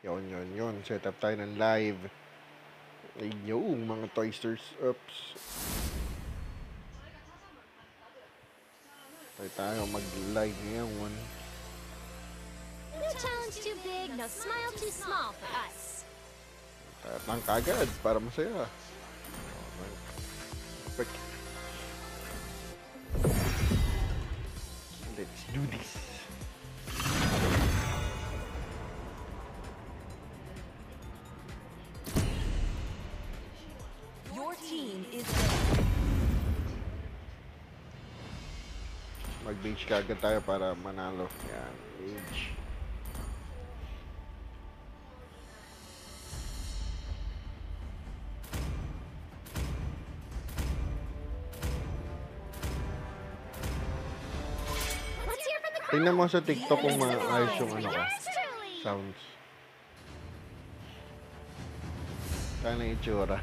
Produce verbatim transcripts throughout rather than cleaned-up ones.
Yun, yun, yun. Set up tayo ng live. Ayun, mga toysters. Oops. Tayo tayo mag-live ngayon. No challenge too big, no smile too small for us. Tatang kagad para masaya. Perfect. Let's do this. Your team is Mag-beach kagad tayo para manalo. Yan, beach. Tingnan mo sa TikTok kung maayos yung ano ko. Sounds. Sana itsura.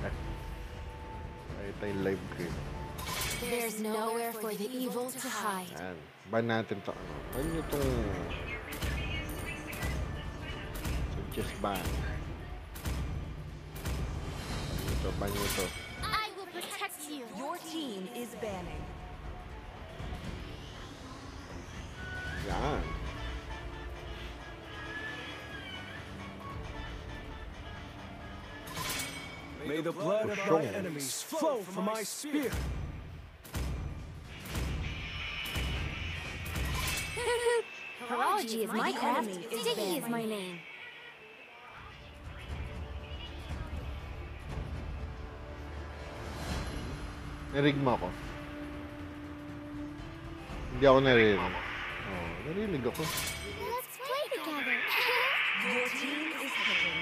Ay, tayo live ko. There's nowhere for the evil to hide. Yan. Ban natin to. Ano? Ban nyo itong... So, just ban. Ban nyo to, ban nyo to. I will protect you. Your team is banning. Yan. May the blood of my enemies flow from my spear. Horology is my craft. Sticky is my name. Narinig mo ako. Hindi ako narinig. Oh, narinig ako. Let's play together. Your team is picking.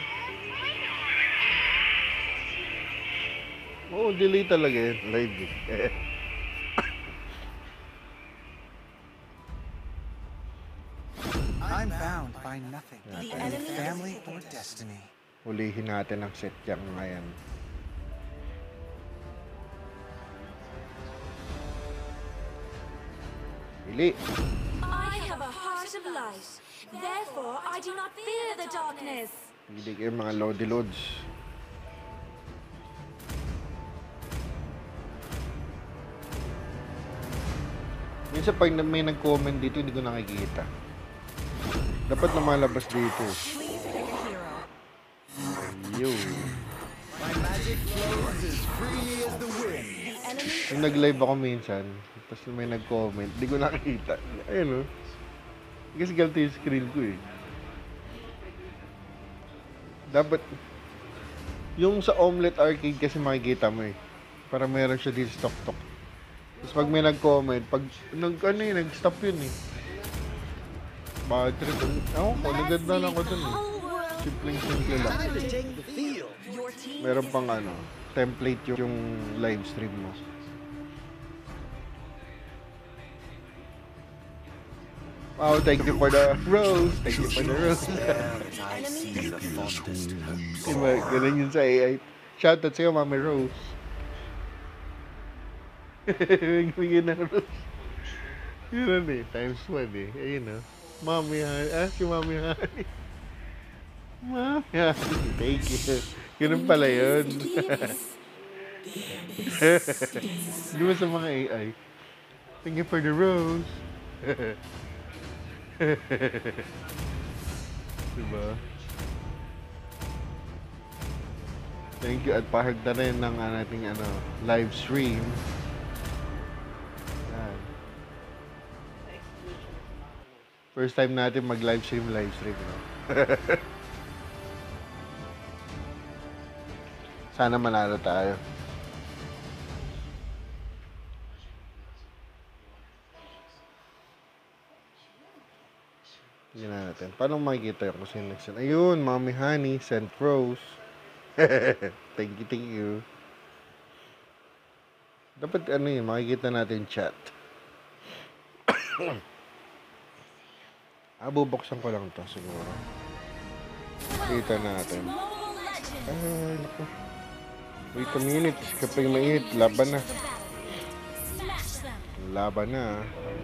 Oo, oh, delay talaga yun. Live eh. I'm bound by nothing, The any enemy is family picking. or destiny. Hulihin natin ang set yang ngayon. Pili. I have a heart of light. Therefore, I do not fear the darkness. Pili kayo mga lodi loads. Minsan pag may nag-comment dito, hindi ko nakikita. Dapat lumalabas dito. Please pick a hero. Yo. My magic flows as freely as the wind. The enemy Nung nag-live ako minsan, tapos may nag-comment, hindi ko nakikita. Ayun o. Kasi ganito yung screen ko eh. Dapat, yung sa Omelette Arcade kasi makikita mo eh. Para meron siya dito stock-stock. Tapos pag may nag-comment, pag nag, ano eh, nag-stop yun eh. Bad trip. Ako ko, naganda lang ako dun eh. whole world. Simpleng-simple lang. Time to take the field. Your team Meron pang ano, template yung, yung live stream mo. Wow, thank you for the rose. Thank you for the rose. Diba, ganun yun sa A I. Shoutout sa'yo, Mami Rose. Bigyan ng rose. Yun eh, times one eh. Ayun o. Mami Honey. Ah, si Mami Honey. Mami Honey. Thank you. Ganun pala yun. Di ba sa mga A I? Thank you for the rose. Diba? Thank you at pahagda rin ng uh, ating ano, live stream. Yan. First time natin mag live stream, live stream, no? Sana manalo tayo. Tingnan natin. Paano makikita yung kung sino nag-send? Ayun, Mommy Honey, sent Rose. Thank you, thank you. Dapat ano yun, makikita natin chat. ah, bubuksan ko lang to siguro. Kita natin. Ah, naku. Wait a minute. Kapag mainit, laban na. Laban na.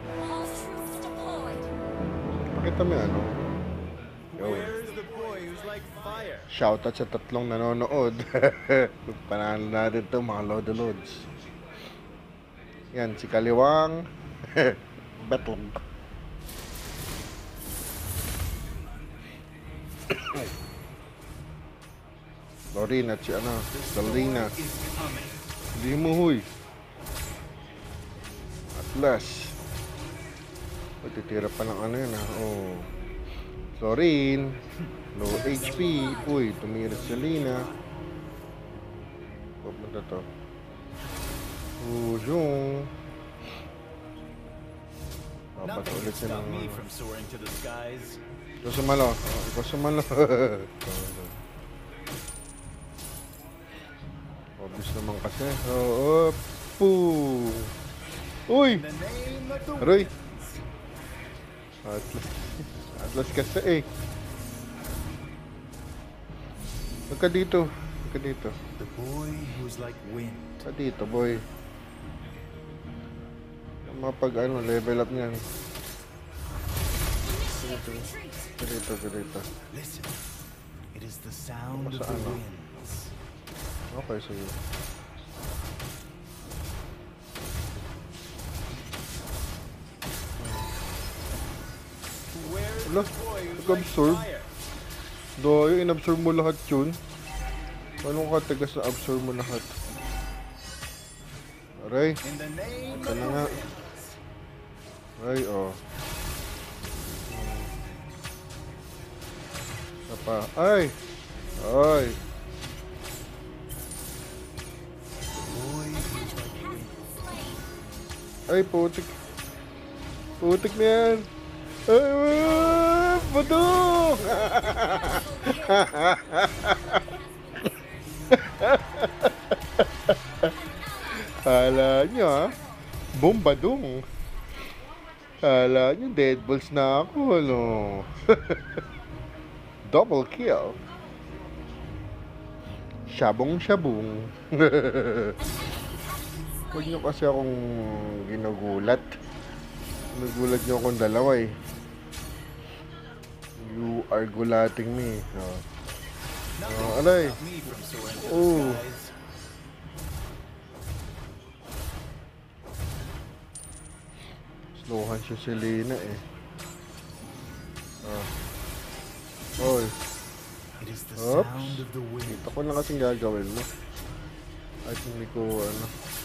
Pakita mo yung ano. Yo. Where's the boy who's like like fire. Shoutout sa tatlong nanonood. Panalo natin to mga Lodi Lods. Yan, si Kaliwang. Betlog. Lorena at si ano, Salina. Hindi mo huy. Atlas. Matitira pa ng ano yun ah. Oh. Florin. Low H P. Uy, tumira si Salina. Pupunta to. Ujung. Dapat Nothing ulit can siya stop ng... me from soaring to the skies. Ikaw sumalo. Oh, ikaw sumalo. Obvious naman kasi. Oo. Oh, poo. Uy! In the name of the Aroy! winds. Atlas. Atlas kasi eh. Huwag ka dito. Huwag ka dito. The boy who's like wind. Huwag ka dito, boy. Mapag ano, level up niyan. Dito, dito, dito. Listen. It is the sound of Basta the ano? winds. Okay, sige. Where's Ala, the boy who's like nag-absorb. fire? Doyo, in-absorb mo lahat yun. Anong katigas na absorb mo lahat? Aray, In the name ito of na the nga. winds. Aray, oh. Isa pa. Ay! Ay! The boy who's like wind. Ay, putik. Putik na yan. Ay, ah, badong! Kala nyo, ha? Bombadong. Kala nyo, dead balls na ako, ano? Double kill. Shabong-shabong. Huwag nyo kasi akong ginugulat. Nagulat nyo akong dalawa eh. You are gulating me. Oh. Nothing Oh, can aray. stop me from soaring to Oh. the skies. Slowhan siya si Lina eh. Ah. Oy. It is the Oops. sound of the wind. Dito ko lang kasing gagawin mo. At hindi ko ano.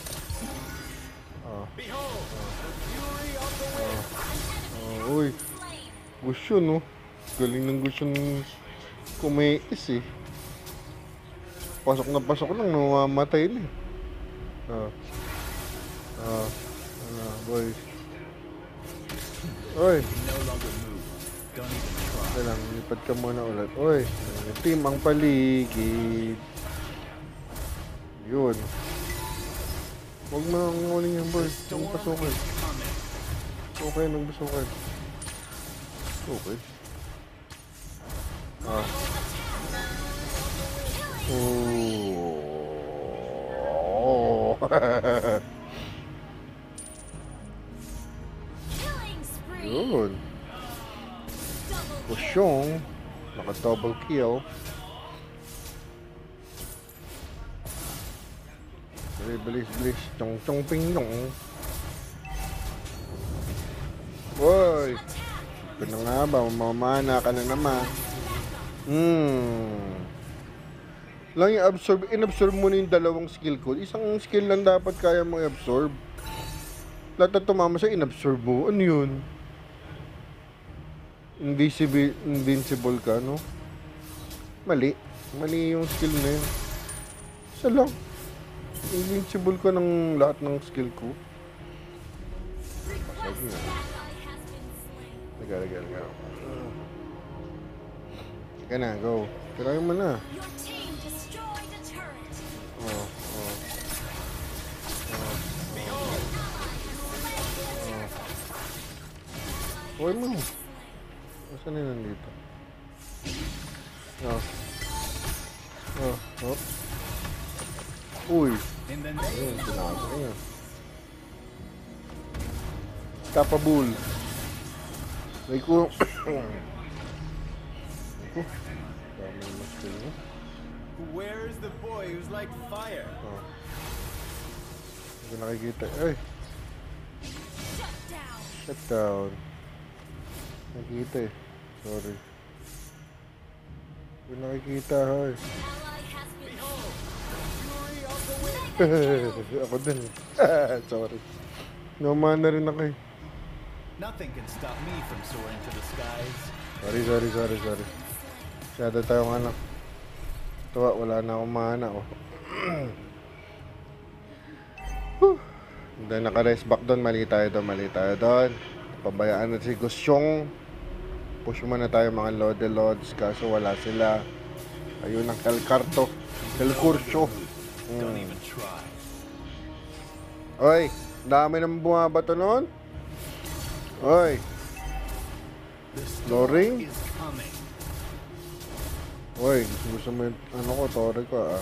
Ah. Behold, the fury of the wind. Oh, uy. Gusto no. Galing ng gusto ng kumiis eh. Pasok na pasok lang, namamatay na eh. Ah. Ah. Ah, boy. Oy. No longer move. Don't even try. Kaya lang, lipat ka muna ulit. Oy, team ang paligid. Yun. Huwag mo nang uling yan, boy. Huwag mo pasukin. Coming. Okay, nang pasukin. Okay. Ah. Oh. Killing spree. Yun. Kusyong. Naka-double kill. Bilis, bilis, bilis. Chong, chong, ping, nong. Boy. Ito na nga ba? Mamana ka na naman. Hmm. Lang yung absorb. In-absorb mo na yung dalawang skill ko. Isang skill lang dapat kaya mo i-absorb. Lahat na tumama sa in-absorb mo. Ano yun? Invisible, invincible ka, no? Mali. Mali yung skill na yun. Isa lang. Invincible ka ng lahat ng skill ko. Pasag na. Liga, liga, liga. Sige na, go. Tirahin mo na. Your team destroyed a turret. Oh, oh. Oh. Oh. Huwag mo. Saan na nandito? Oh. Oh, oh. Uy. In the Ayun, name of tinago niya. Kapabul. May ko. May ko. may master mo. Where's the boy who's like fire? Oh. Hindi ko nakikita. Ay! Shut down. Shut down. Nakikita eh. Sorry. Hindi ko nakikita, hoy. Ally has been Fury of the wind. Ako din. Sorry. Naman na rin ako eh. Nothing can stop me from soaring to the skies. Sorry, sorry, sorry, sorry. Masyado tayong ano. Tuwa, wala na akong mana oh. Whew. Then naka-rest back doon, mali tayo doon, mali tayo doon. Pabayaan na si Gusyong. Push muna tayo mga Lode Lods, kaso wala sila. Ayun ang Helcarto. Helcurcio. Don't Hmm. even try. Oy, dami nang bumabato noon. Oy, The storm Loring? is coming. Oy, gusto mo yung ano ko, tore ko ah.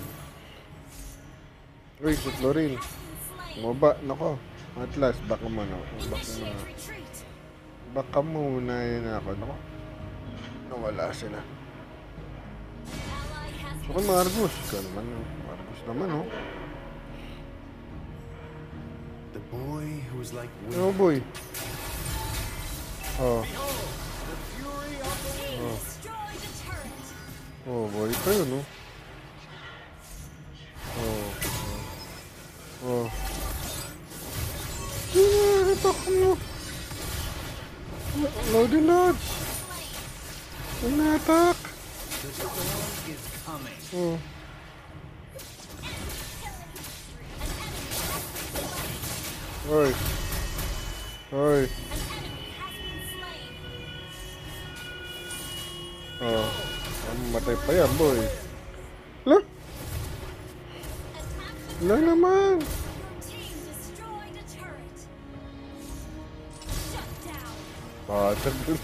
Uy, si Florin. Maba, nako. Atlas, baka mo na. Baka mo na. Retreat. Baka muna yun ako, nako. Nawala sila. ally has So, kung Margus, ka naman, oh. Margus naman, oh. The boy who's like wind. Oh, boy. Oh, Behold, the fury of the wind. oh. Destroy the turret. Oh, boy pa yun, oh. Oh, oh. Oh. Ah, atak mo. Lodi Lodge. Inatak. The storm is coming. Oh. Hoy. Hoy. Oh. Mamatay pa yan, boy. La? La naman. Your team destroyed a turret. Shut down. Batag dun.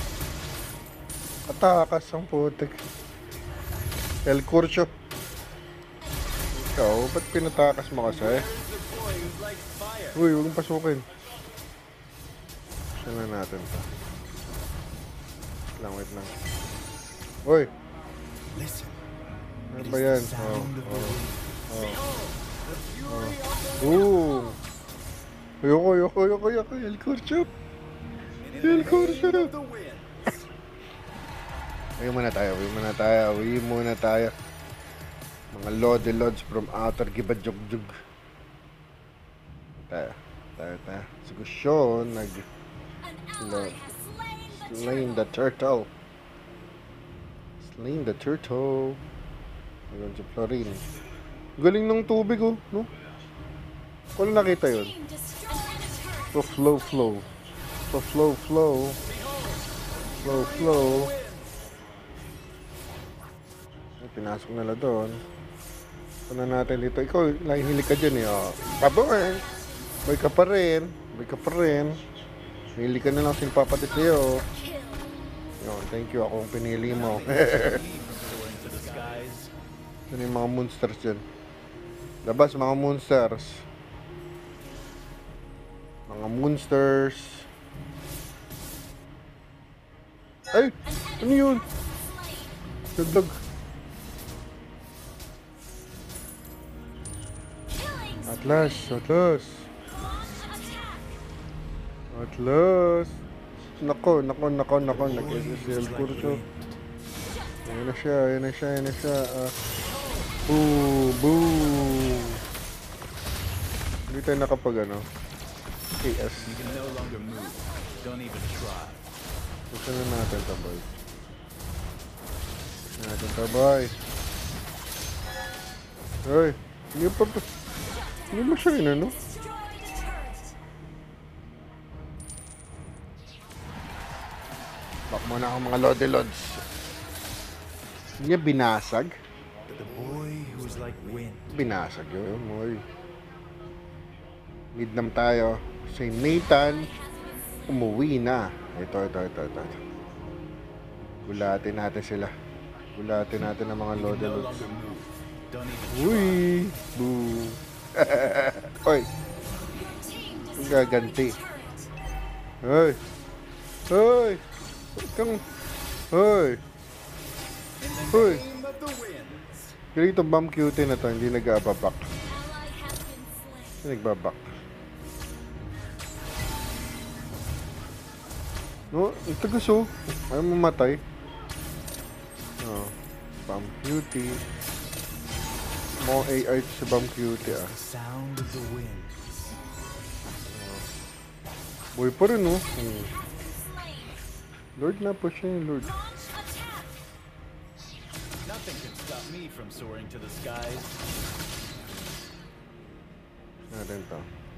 Atakas ang putik. El Curcio. Ikaw, ba't pinatakas mo kasi? The boy who's like fire. Uy, huwag mong pasukin. Siya na natin to. Wait lang, wait lang. Uy, Listen. ano It ba is yan? the Oh, sound of the oh, wind. oh. Behold, the fury of the Ooh. Ayoko, ayoko, ayoko, ayoko. El Curcio. wind. El In the Curcio. name of the wind. Uwi muna tayo, uwi muna tayo, uwi muna tayo. Mga Lode Lods from outer Gibajogjug. Tayo, tayo, tayo. Sigusyon, nag An Lord. ally has slain the slain the turtle. Slain the turtle. Ayun si Florin. Galing ng tubig oh, no? Kung nakita yun. team destroyed a turret. So flow, flow. So flow, flow. Flow, flow. Ay, pinasok nila doon. Kuna natin dito. Ikaw, nahihilig ka dyan eh. Oh. Pabo eh. Boy ka pa rin. Boy ka pa rin. Hilig ka na lang sinpapati sa'yo. Yun, thank you. Ako ang pinili mo. Soaring to the skies. Ano yung mga monsters dyan? Labas, mga monsters. Mga monsters. Ay! Ano yun? Dagdag. Atlas, Atlas. Atlas. Nako, nako, nako, nako. Nag-S S L Curcio. Ayan na siya, ayan na siya, ayan na siya. Ah. Boo, boo. Hindi tayo nakapag ano. K S. You can no longer move. Don't even try. Gusto na natin ito, boy. Gusto na natin ito, boy. Hoy, hindi pa pa. Hindi mo siya inano? Destroyed a turret. Bak mo na ako mga Lode Lods. Hindi niya binasag? The boy who's like wind. Binasag yun, boy. Mid nam tayo. Si Nathan, umuwi na. Ito, ito, ito, ito. ito. Gulatin natin sila. Gulatin natin ang mga You Lode can no Lods. longer move. Don't even Uy! Boo! Oy! Ang gaganti. Hoy! Hoy! Huwag kang... Hoy! In the Uy, Game of the winds. ganito bomb cutie na to, hindi nag-aababak. Ally has been slain. Hindi nagbabak. No, ang tagas oh. Ayaw mamatay. Oh, bomb cutie. More A I sa bomb cutie ah. The sound of the winds. Boy pa rin oh. Hmm. Has been slain. Lord na po siya yung Lord. Launch attack. Nothing can stop me from soaring to the skies. Natin to.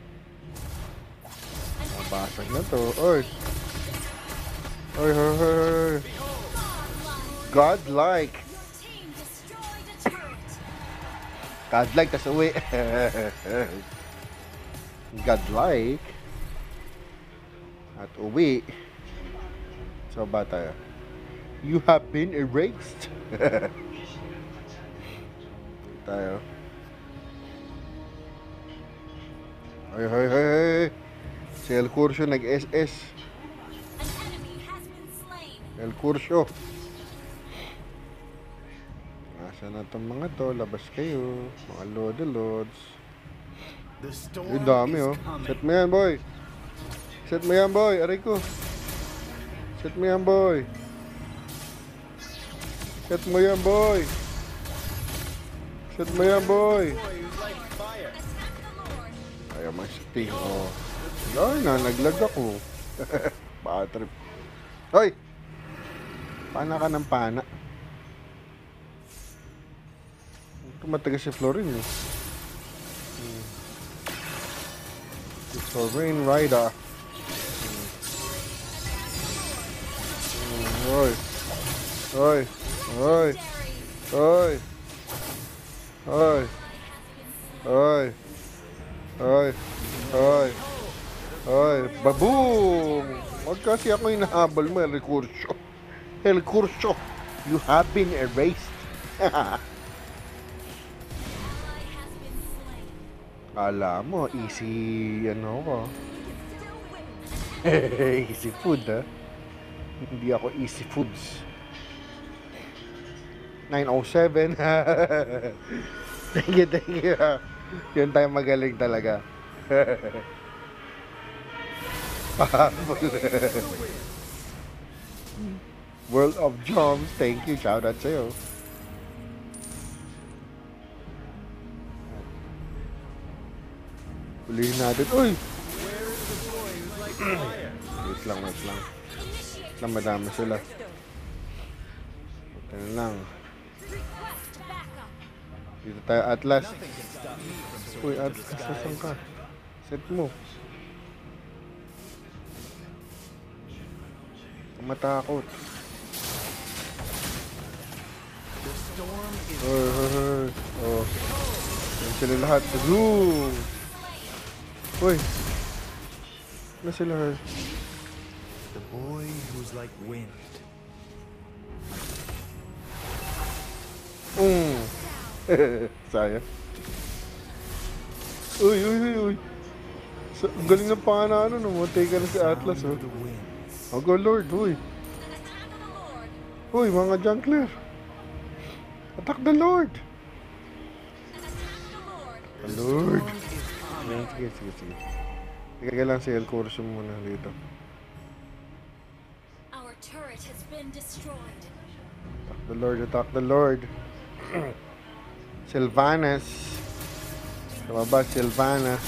Mabasag na to. Oy! Oy, oy, oy, oy. Godlike! Your team destroyed a turret. Godlike, tas uwi. Godlike. At uwi. So, ba tayo? You have been erased. Tayo. Ay, ay, ay, ay. Si El Curso nag-S S. An enemy has been slain. El Curso. Asa na itong mga to? Labas kayo. Mga lodi-lods. The storm Ang dami is oh. coming. Set mo yan, boy. Set mo yan, boy. Aray ko. Set mo yan, boy. Set mo yan, boy. Set mo yan, boy. Boy who's like fire. Attack the Lord. Ay, mas ting. Oh. Ay, na, naglag ako. Baka trip. Hoy! Pana ka ng pana. Tumataga si Florin eh. Hmm. Si Florin Rider. Hmm. Hoy! Hoy! Hoy! Hoy! Hoy! Hoy! Hoy! Hoy! Hoy! Baboom! Huwag kasi ako hinahabol mo, El Curso. El Curso, you have been erased. Kala mo, easy, ano ko. Easy food, ha? Hindi ako easy foods. nine oh seven. Thank you, thank you. Yun tayo magaling talaga. World of Jumps, thank you. Shout out sa'yo. Hulihin natin. Uy! Wait lang, wait lang. Wait lang, madami sila. Ito na lang. Dito tayo, Atlas. Uy, Atlas, saan ka? Set mo. Matakot. Hoy, hoy, hoy. Oh. Yan sila lahat. Boom! Uy! Ano sila? The boy who's like wind. Mm. Sayang. Uy, uy, uy, uy. Sa, ang galing ng pangalan, no? Matay ka na si Atlas, oh. Sound of the winds. Oh, go Lord, uy. Uy, mga Junkler. Attack the Lord. The Lord. Sige, sige, sige, sige. Sige lang si El Curso muna dito. Our turret has been destroyed. Attack the Lord, attack the Lord. Sylvanas. Lumabas, Sylvana.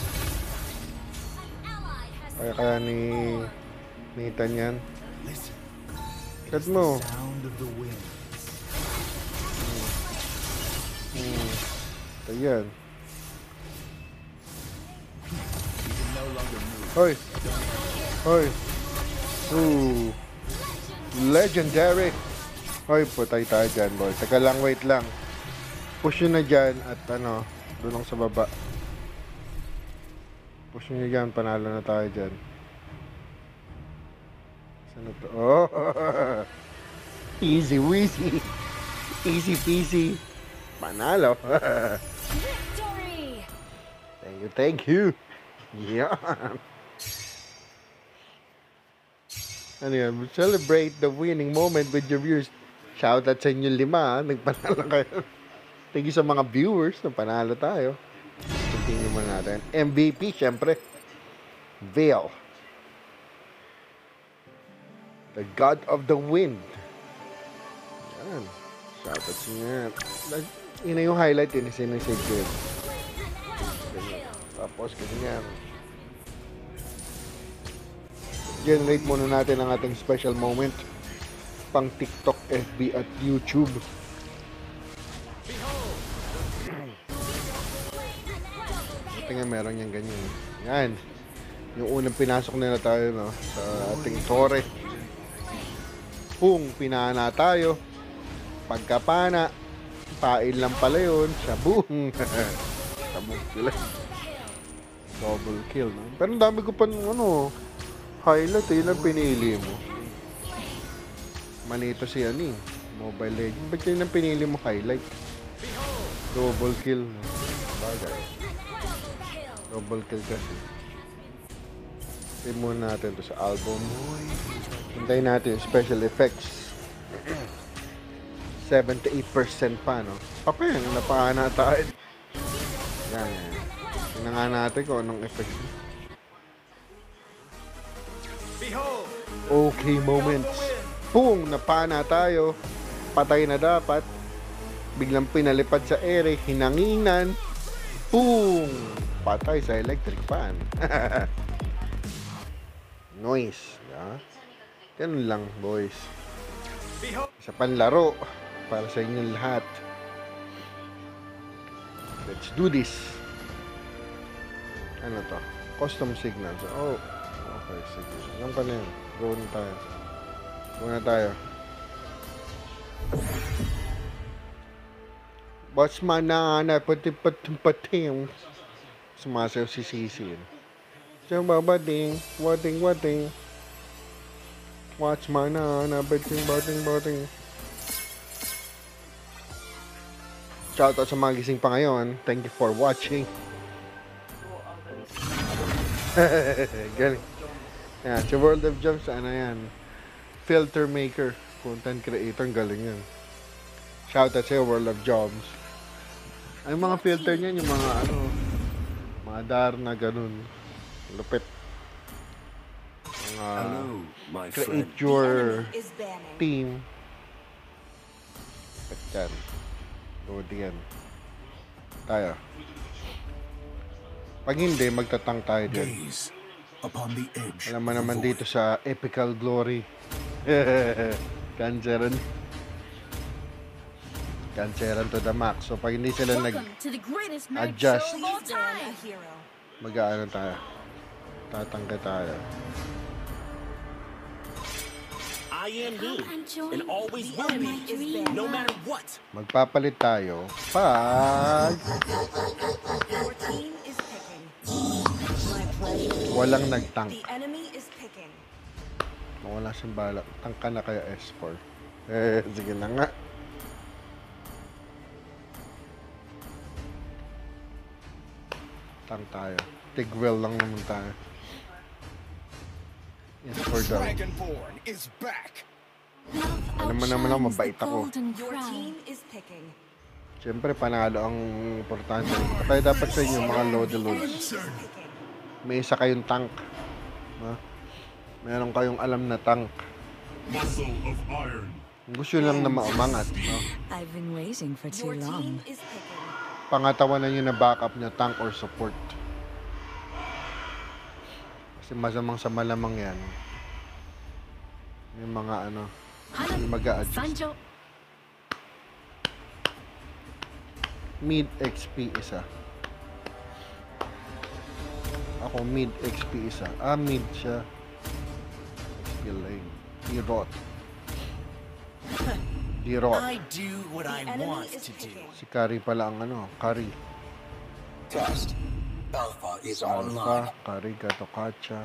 Ally has Kaya kaya ni Nathan yan. Listen. Cut mo. Sound of the wind. Hmm. Ayan. You can no longer move. Hoy. Hoy. Ooh. Legendary. Hoy, putay tayo dyan, boy. Teka lang, wait lang. Push nyo na dyan at ano, doon lang sa baba. Push nyo dyan, panalo na tayo dyan. Saan na to? Oh! Easy weasy. Easy peasy. Panalo. Victory! Thank you, thank you. Yeah. Ano yan? Celebrate the winning moment with your viewers. Shoutout sa inyo lima, ha? Nagpanalo kayo. Thank you sa mga viewers, napanalo tayo. Continue muna natin. M V P, syempre. Vale. The God of the Wind. Yan. Shoutout sa inyo. Yun na yung highlight yun. Sinisave ko yun. Tapos, ganyan. Generate muna natin ang ating special moment. Pang TikTok, F B at YouTube. Tingnan, meron yung ganyan. Yan. Yung unang pinasok nila tayo, no, sa ating tore. Pung, pinana tayo. Pagkapana, pain lang pala yun. Sabong. Sabong sila. Double kill, no? Pero ang dami ko pa, ano, highlight, yun ang pinili mo. Manito si ano, eh. Mobile Legends. Ba't yun ang pinili mo highlight? Double kill, no? Bagay. Double kill kasi. Pin muna natin to sa album. Hintayin natin yung special effects. seventy-eight percent pa, no? Okay, napakana tayo. Yan, yan. Tingnan nga natin kung anong effects. Okay, moments. Boom! Napana tayo. Patay na dapat. Biglang pinalipad sa ere. Hinanginan. Boom! Patay sa electric fan. Noise. Yeah? Ganun lang, boys. Isa panlaro para sa inyong lahat. Let's do this. Ano to? Custom signals. Oh, okay, sige. Yan pa na yun. Go na tayo. Go na tayo. Boss manana, pati pati pati. Sumasayaw si Sisi. Diyan ba bating, wating wating. Watch manana, bating bating bating. Shoutout sa mga gising pa ngayon. Thank you for watching. Galing. Yan, sa World of Jumps, ano yan? Filter maker. Content creator, galing yan. Shoutout sa World of Jumps. Ay, mga filter niyan, yung mga ano, mga Darna, ganun. Lupit. Mga Hello, my create friend. your Is banning. team. At yan. Load yan. Tayo. Pag hindi, magtatang tayo dyan. Gaze upon the edge. Alam mo naman dito sa Epical Glory. Canceran. Canceran to the max. So pag hindi sila nag-adjust, Ban a hero. mag-aano tayo. Tatangga tayo. I am me, I'm joined. and always The will enemy be, is no banned. matter what. Magpapalit tayo pag Your team is picking. walang nag-tank. The enemy is picking. Kung wala siyang balak, tangka na kaya S four. Eh, sige na nga. Tank tayo. Tigwell lang naman tayo. S four daw. Dragonborn is back. Alam mo naman ako, mabait ako. Your team is picking. Siyempre, panalo ang importante. Kaya dapat sa inyo, mga load loads. Is picking. May isa kayong tank. Ha? Meron kayong alam na tank. Muscle of iron. Gusto lang na maumangat. No? I've been waiting for too Your team long. is picking. Pangatawan na nyo na backup nyo, tank or support. Kasi masamang sa malamang yan. Yung mga ano, yung mag-a-adjust. Mid X P isa. Ako mid X P isa. Ah, mid siya. X P lane. D-Rot. D-Rot. I do what The I enemy want is to do. picking. Si Kari pala ang ano, Kari. Test. Alpha is online. Alpha, Kari, Gato, Kacha.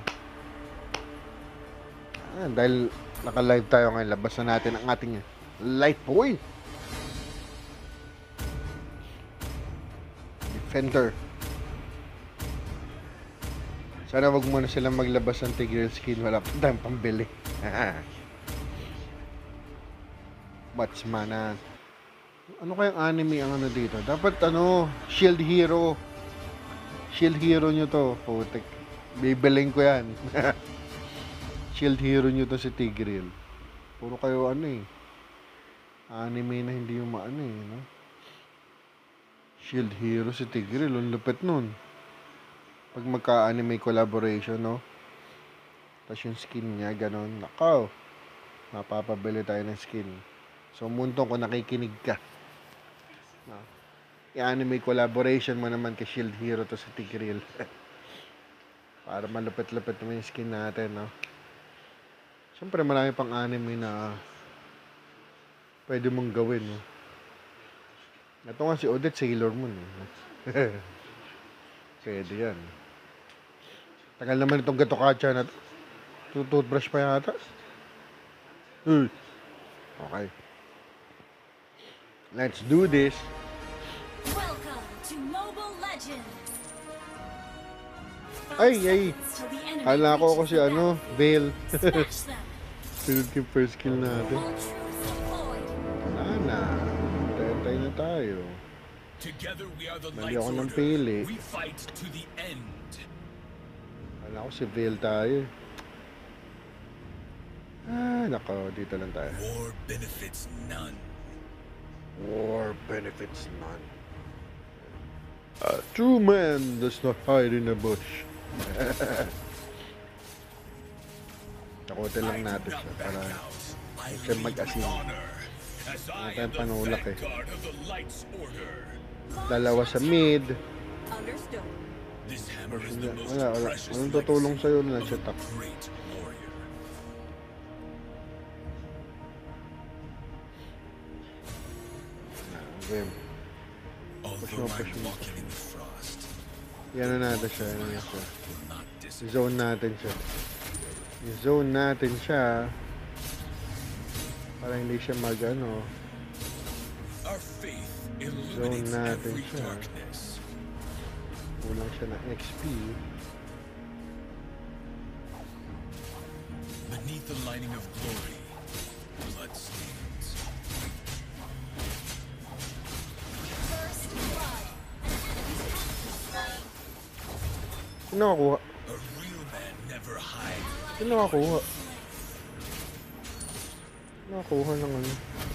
Ah, dahil naka-live tayo ngayon, labas na natin ang ating light boy. Defender. Sana wag muna silang maglabas ng Tigreal skin. Wala pa tayong pambili. Batsmanan. Ano kayang anime ang ano dito? Dapat ano, Shield Hero. Shield Hero nyo to. Putek. Bibiling ko yan. Shield Hero nyo to si Tigreal. Puro kayo ano eh. Anime na hindi yung maano eh. No? Shield Hero si Tigreal. Ang lupit nun. Pag magka-anime collaboration, no? Tapos yung skin niya, ganun. Nakaw. Mapapabili tayo ng skin. So, muntong kung nakikinig ka. No? I-anime collaboration mo naman kay Shield Hero to sa Tigreal. Para malupit-lupit naman yung skin natin, no? Siyempre, marami pang anime na pwede mong gawin, no? Ito nga si Odette Sailor Moon, eh. Pwede yan. Tagal naman itong Gatokacha na to. Toothbrush pa yata. Uy. Okay. Let's do this. Welcome to Mobile Legends. Ay, ay. Till the enemy Hala ko ako si reaches ano, Veil. the battlefield. Smash them. Sunod yung first kill natin. All troops deployed. Wala na. Tentay na tayo. Together we are the Mali Lights ako ng Order. pili. We fight to the end. Hala ko si Veil tayo. Ah, nako. Dito lang tayo. War benefits none. War benefits none. A true man does not hide in a bush. Takotin lang natin siya para siya mag-asin. Ano tayong panulak eh. Dalawa sa mid. Understood. This hammer is the most Wala, wala. precious Walang tutulong sa'yo na siya tak. great warrior. Game. Although push I'm mo. walking in the frost, Yan na natin siya. Yan na siya. will not disappoint. I-zone natin siya. I-zone natin siya. Para hindi siya mag ano. Our faith Zone illuminates natin every siya. darkness. Kulang siya ng X P. Beneath the lining of glory, blood stains. First blood. Sino nakakuha? A real man never hides. Sino nakakuha? Nakakuha ng ano.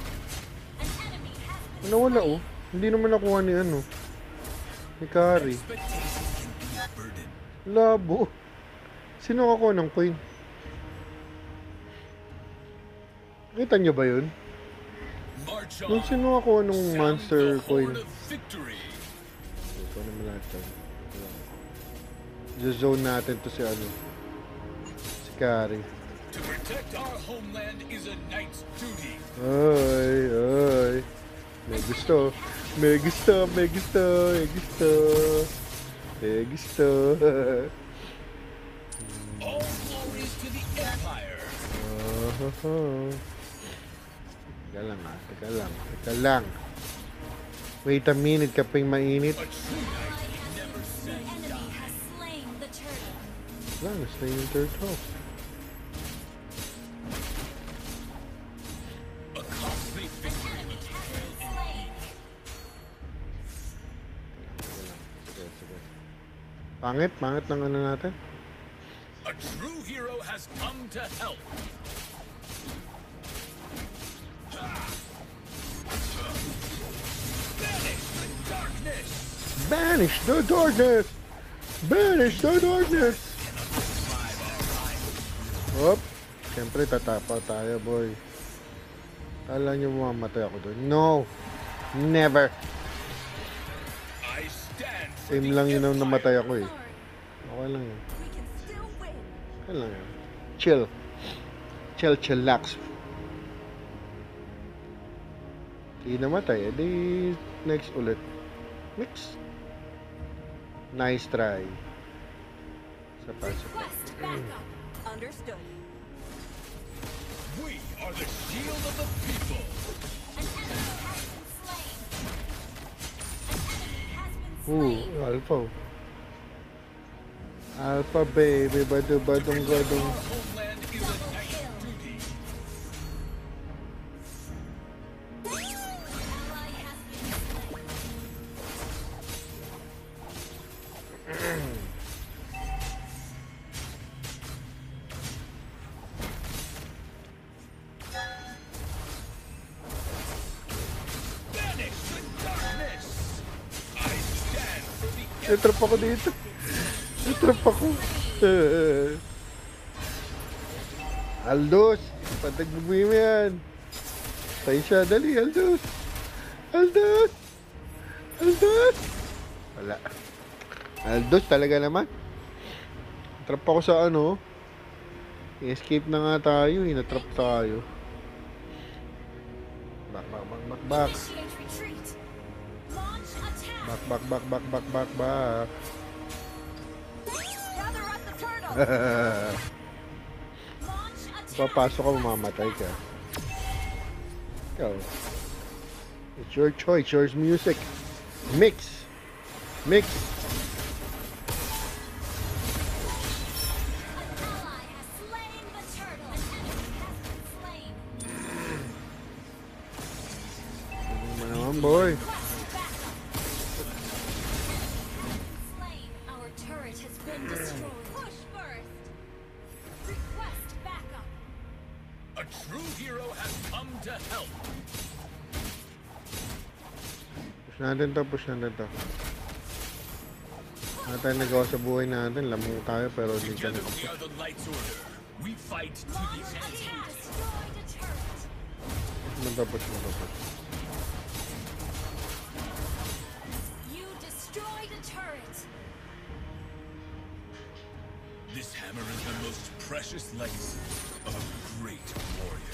Ano wala oh. Hindi naman nakuha ni ano. Ni Kari. Expectation can be a burden. Labo. Sino nakakuha ng coin? Kita niyo ba yun? March Yung on. sino nakakuha ng Sound monster the coin? horn of victory. Ito naman lahat yan. I-zone natin to si ano. Si Kari. To protect our homeland is a knight's duty. Ay, ay. May gusto. May gusto, may gusto, may gusto. May gusto. All glories to the Empire. Oh, teka lang ah, teka lang, teka lang. Wait a minute, kaping mainit. A true knight never The said enemy die. has slain the turtle. Wala, nasa yung turtle. A costly victory. Slain. Sige, sige. Pangit, pangit ng ano natin. A true hero has come to help. Banish the darkness. Banish the darkness! Banish the darkness! Hop! Siyempre, tatapa tayo, boy. Kala nyo mamamatay ako doon. No! Never! I stand for Same the lang yun ang Empire. namatay ako eh. Okay lang yun. We can still win. Okay lang yun. Chill. Chill, chillax. Di namatay, edi next ulit. Mix. Nice try. Sa pa, sa pa. Request backup. Understood. We are the shield of the people. An enemy has been slain. An enemy has been Ooh, slain. alpha. Alpha baby, badu badong gadong. Our homeland is a knight's duty. Natrap ako dito. Natrap ako. Aldos, patagbubuhin mo yan. Tayo siya, dali, Aldos. Aldos. Aldos. Wala. Aldos talaga naman. Natrap ako sa ano. Escape na nga tayo, eh. Natrap tayo. Back, back, back, back, back. Initiate retreat. Launch attack. Back, back, back, back, back, back, back. Gather at the turtle. Launch attack. Papasok ka, mamamatay ka. Ikaw. It's your choice, yours music. Mix. Mix. An ally has slain the turtle. An enemy has been slain. Ano naman, boy? Slain. Our turret has been destroyed. Push first. Request backup. A true hero has come to help. Push natin to, push natin to. Ano tayo nagawa sa buhay natin? Lamang tayo pero hindi ka Together na. we are the Light's Order. We fight to the Launch end. attack. Destroyed a turret. Push mo to, push mo to, push. You destroyed a turret. This hammer is the most precious legacy of a great warrior.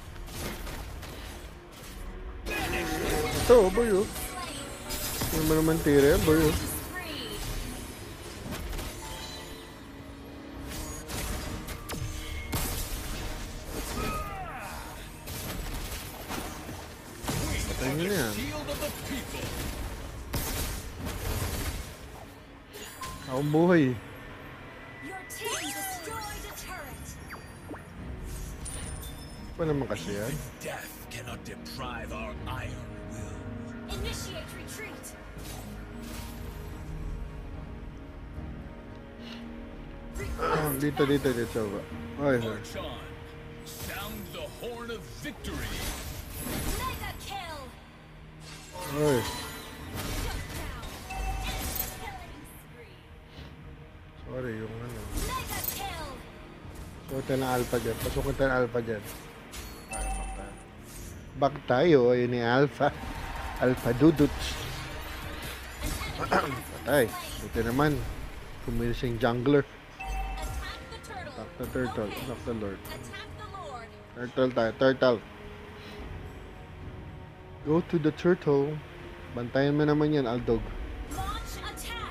Ito, boy, oh. Ano mo naman tira yan, boy, oh. Free. Patay nyo na yan. Shield of the people. Akong buhay. Your team destroyed a turret. Pa naman kasi yan. Death cannot deprive our iron will. Initiate retreat. Dito, dito, dito. Ay, ay. March on. Sound the horn of victory. Mega kill. Ay. Shut down. Killing spree. Sorry, yung ano. Mega kill. Suotin na alpha dyan. Pasukin tayo ng alpha dyan. Tayo, back tayo. Back tayo. Ayun ni alpha. Alpha duduts. Patay. Buti naman. Kumilis yung jungler. Attack the turtle. Attack the turtle. Attack the lord. Attack the lord. Turtle tayo. Turtle. Go to the turtle. Bantayan mo naman yan, Aldog. Launch attack.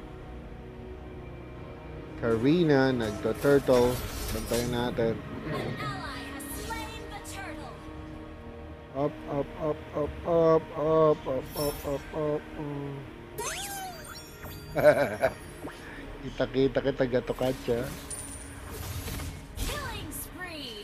Karina, nagto-turtle. Bantayan natin. An ally has slain the turtle. Up, up, up, up, up, up, up, up, up, up. Mm. Kita-kita kita gato katsa. Killing spree.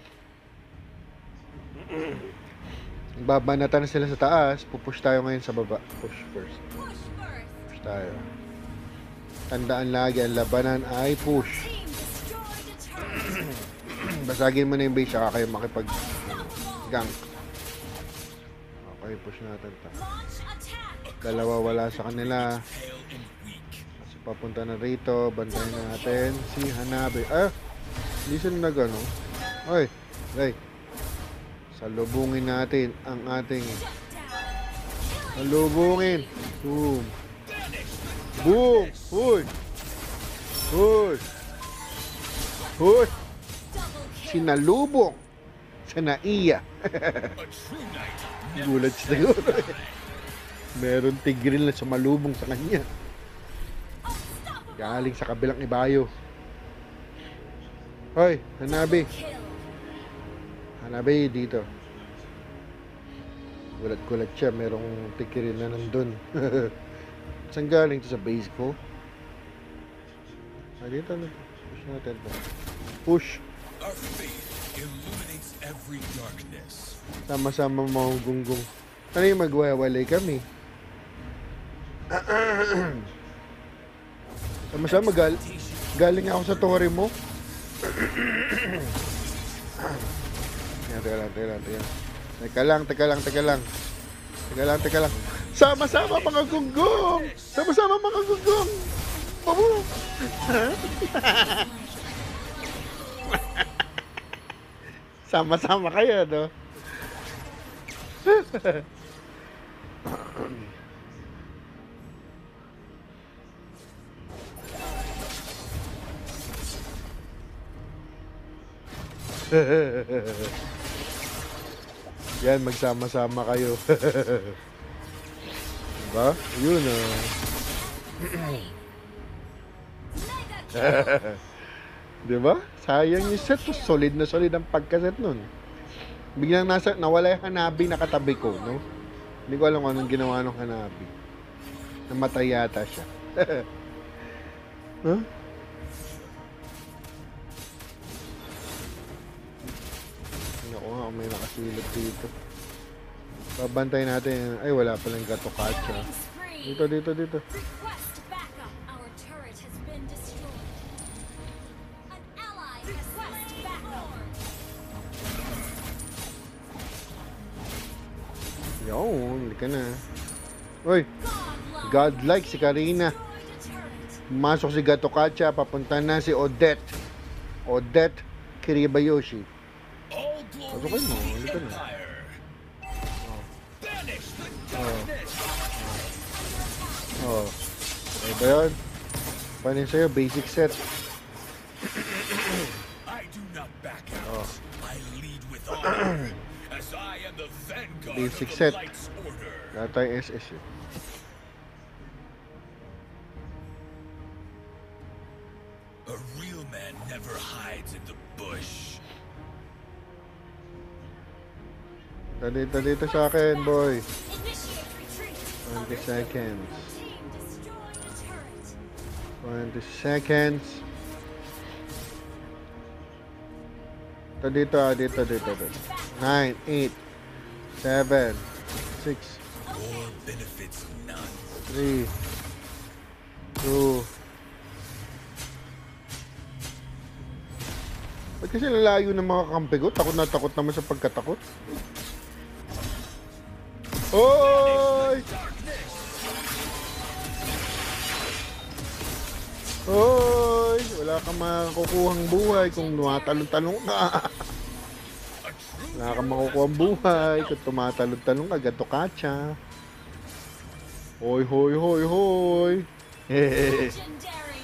Babanatan na sila sa taas. Pupush tayo ngayon sa baba. Push first. Push first. Push tayo. Tandaan lagi, ang labanan ay push. Team destroyed a turret. Basagin mo na yung base, saka kayo makipag gank. Okay, push natin ta. Launch attack. Dalawa wala sa kanila. Pale and weak. Kasi papunta na rito. Bantayan natin si Hanabi. Ah! Hindi sila nag ano. Oy! Ray! Salubungin natin ang ating salubungin. Boom! Boom! Hoy! Hoy! Hoy! Sinalubong sa naiya. A true knight. Gulat siya siguro. Meron tigril na sumalubong sa kanya. Galing sa kabilang ibayo. Hoy, Hanabi. Kill. Hanabi dito. Gulat-gulat siya. Merong tigril na nandun. Saan galing to sa base ko? Ah, dito na. Push natin to. Push. Our faith illuminates every darkness. Sama-sama mga gunggong. Ano yung magwawalay kami? Sama-sama gal galing ako sa tore mo. Yan, teka lang, teka lang, teka lang. Teka lang, teka lang, teka lang. Teka lang, teka lang. Sama-sama mga gunggong! Sama-sama mga gunggong! Babu! Sama-sama kayo, no? Yan, magsama-sama kayo. Diba? Yun, ah. Diba? Sayang yung set. Solid na solid ang pagkaset nun. Biglang nasa, nawala yung Hanabi na katabi ko, no? Hindi ko alam kung anong ginawa ng Hanabi. Namatay yata siya. Huh? Naku nga, may nakasilip dito. Babantay natin. Ay, wala palang Gatokatcha. Dito, dito, dito. Request backup. Our turret has been destroyed. An ally has request backup. Yun, hindi ka na. Uy, Godlike. godlike si Karina. Destroyed a turret. Masok si Gatokatcha, papunta na si Odette. Odette Kiribayoshi. All Pasok glory kayo mo, to the halika na. Empire. Banish the darkness. Oh. Ano ba yun? Paano yun sa'yo? Basic set. I do not back out. Oh. I lead with honor. As I am the vanguard Basic of the set. Light's Order. Wala tayong S S yun. A real man never hides in the bush. Dito, dito sa akin, boy. Initiate retreat. twenty seconds. Team destroyed a turret. twenty seconds. Dito, dito, ah, dito, dito, dito. nine, eight, seven, six, War benefits none. three, two. Ba't kasi lalayo ng mga kampi ko? Takot na takot naman sa pagkatakot. Oy! Oy! Wala kang makukuhang buhay kung tumatalon-talon ka. Wala kang makukuhang buhay kung tumatalon-talon ka. Gatokatcha. Hoy, hoy, hoy, hoy. Hehehe. Legendary.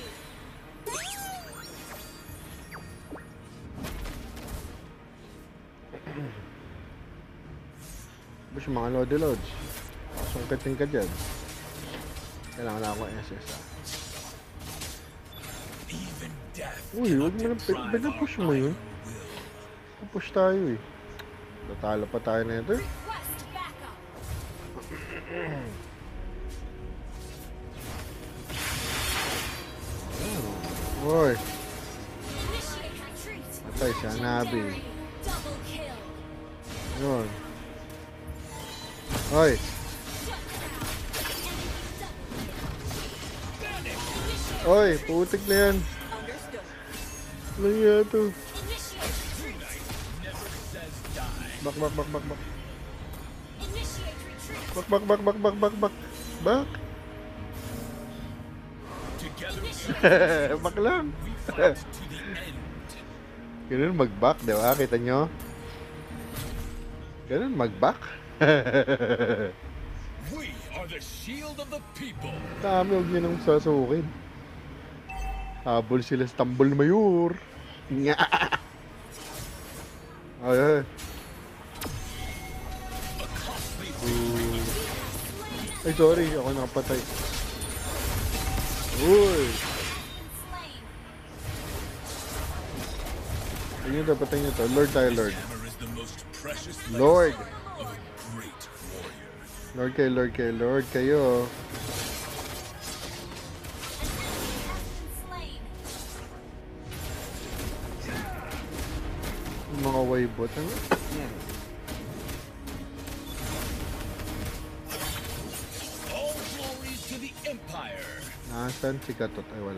Bus, mga Lodi Lods. Sungkitin ka dyan. Kailangan na ako S S, ah. Even death Uy, huwag mo na, pinapush mo yun. Push tayo eh. Natalo pa tayo na ito eh. Request backup. Uy, Initiate retreat. patay si Hanabi. Double kill. Yun. Uy, uy, putik na yan. Ano yan ito? Initiate retreat. Bak, bak, bak, bak, bak. Initiate retreat. Bak, bak, bak, bak, bak, bak, bak. Bak. together Bak lang. to the end. Ganun mag-back, di ba? Kita nyo? Ganun mag-back. We are the shield of the people. Dami, huwag nyo nang sasukin. Habol sila sa tambol mayor. Nga. Ay, ay. Uh. Ay, sorry. Ako nakapatay. Uy. Slain. Ayun nyo, patay nyo to. Lord tayo, Lord. Hammer is the most precious Lord. of a great warrior. Lord kayo, Lord kayo, Lord kayo. Slain. Yung mga waybot. Ano? All glories to the Empire. Nasaan si Katot? Ay, wala.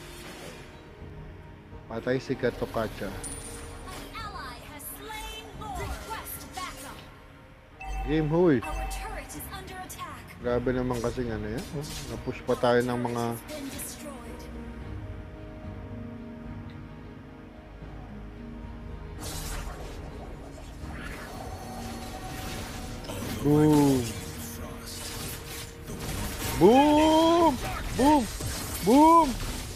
Patay si Gatokatcha. An ally has slain Lord. Request backup. Game, huy. Our turret is under attack. Grabe naman kasi ano yan. Oh. Na-push pa tayo ng mga... Been destroyed. Boom! Boom! Boom! Boom!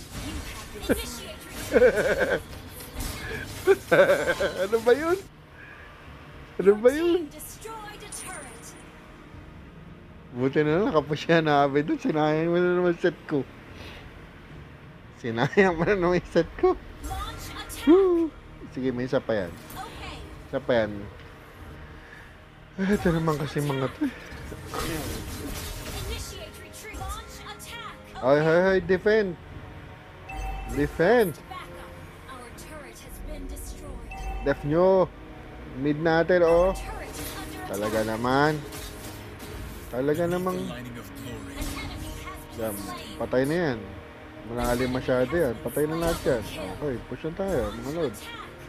Initiate retreat. Ano ba yun? Ano ba yun? Destroyed a turret. Buti na lang, nakapush yan na Abe doon. Sinayang mo na naman set ko. Sinayang mo na naman yung set ko. Launch attack. Woo! Sige, may isa pa yan. Okay. Isa pa yan. Ah, ito naman kasi mga to. eh. Initiate retreat. Launch attack. Ay, ay, ay, defend. Defend. Back up. Our turret has been destroyed. Def nyo. Mid natin, oh. Turret is under Talaga attack. naman. Talaga namang... Lining of glory. An enemy has Yan, been slain. patay na yan. Malalim masyado yan. Patay na lahat yan. Okay, push na tayo, mga lods.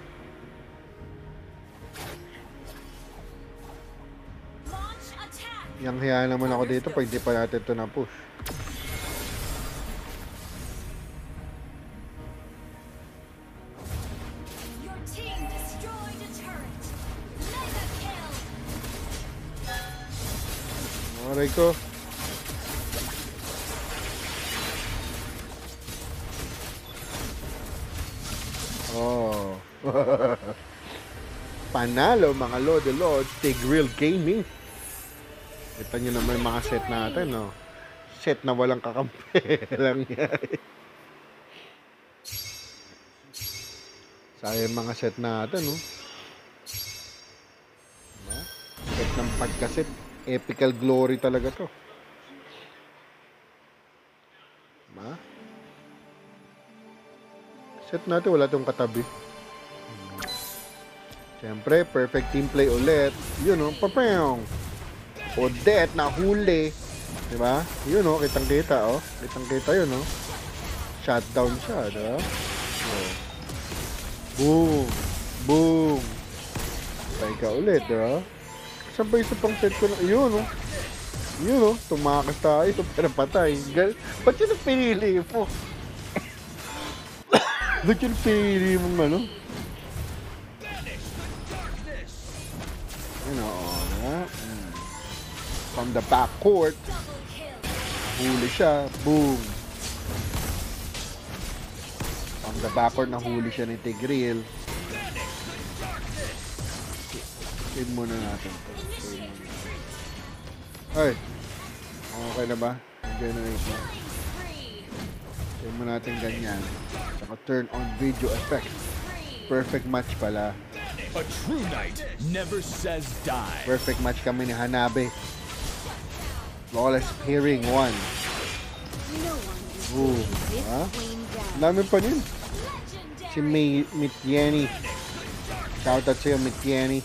Launch attack. Yang hiya naman ako dito pag di pa natin ito na-push. Your team destroyed a turret. Mega kill. Aray ko. Oh. Panalo mga Lodi Lords, Tigreal Gaming. Kita nyo naman yung mga set natin, no? Set na walang kakampi lang yan. Sayang mga set natin, no? Diba? Set ng pagkaset. Epical glory talaga to. Diba? Set natin, wala tong katabi. Siyempre, perfect team play ulit. Yun, no? Papayong. Odette na huli. Diba? Yun, no? Kitang-kita, oh. Kitang-kita yun, no? Shutdown siya, diba? Oh. Boom! Boom! Patay ka ulit, diba? Saan ba isa pang set ko na? Yun, no? Yun, no? Tumakas tayo, pero patay. Gal Ba't yun ang pinili mo? Ba't yun ang pinili mong ano? You know, diba? Mm. From the back court, Double kill. huli siya. Boom! From the back court, nahuli siya ni Tigreal. Save muna natin to. Save muna. Ay! Okay na ba? Generate na. Free. Save muna natin ganyan. Saka turn on video effect. Perfect match pala. A true knight never says die. Perfect match kami ni Hanabe. Flawless pairing one. No one is Ooh, this ha? queen down. Dami pa din. Legendary. Si May Mittieni. Shoutout sa'yo, Mittieni.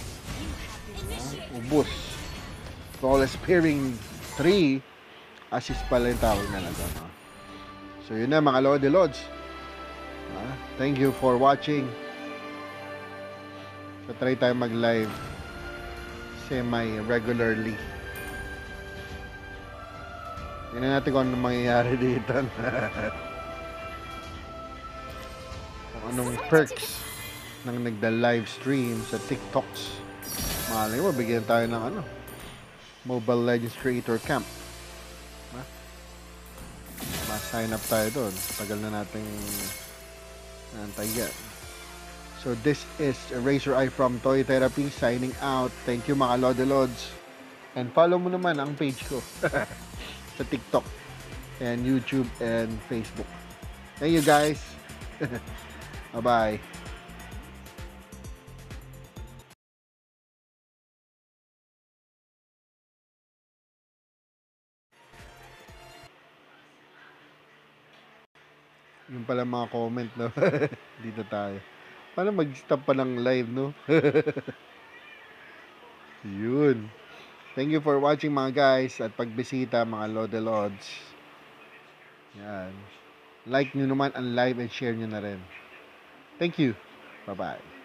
Ubus. Flawless pairing three. Assist pala yung tawag na lang. No? So yun na mga Lodi Lods. Ah, thank you for watching. So try tayo mag-live semi-regularly. Tingnan natin kung ano mangyayari dito. Kung anong perks ng nagda-live stream sa TikToks. Malay mo, bigyan tayo ng ano, Mobile Legends Creator Camp. Ha? Ma-sign up tayo doon. Tagal na nating nantay yan. So this is Razor Eye from Toy Therapy signing out. Thank you mga Lodi Lods. And follow mo naman ang page ko sa TikTok and YouTube and Facebook. Thank you guys. Bye-bye. Yung pala mga comment, no? Dito tayo. Paano mag-stop pa ng live, no? Yun. Thank you for watching mga guys at pagbisita mga Lodi Lods. Yan. Like nyo naman ang live and share nyo na rin. Thank you. Bye-bye.